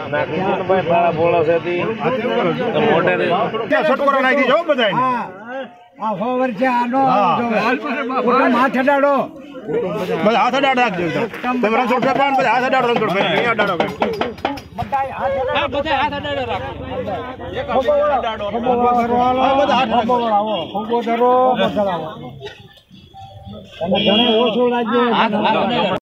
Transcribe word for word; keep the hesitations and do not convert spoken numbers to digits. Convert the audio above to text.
ના કિશનભાઈ બાળા બોળો છે તી મોટે ત્યાં છટકોરા નાખી જો બધાને આ સો વર્ષે આનો કુટુંબ હાથ અડાડો બધા હાથ અડાડ રાખજો તમે રણછોડ સરપાન બધા હાથ અડાડો રણછોડ ભાઈ અહીંયા અડાડો બધા હાથ અડાડો રાખો એક અડાડો બધા હાથ અડાડો ખોબો ધરો બસડાવો તમે ઘણે ઓછું લાગ્યું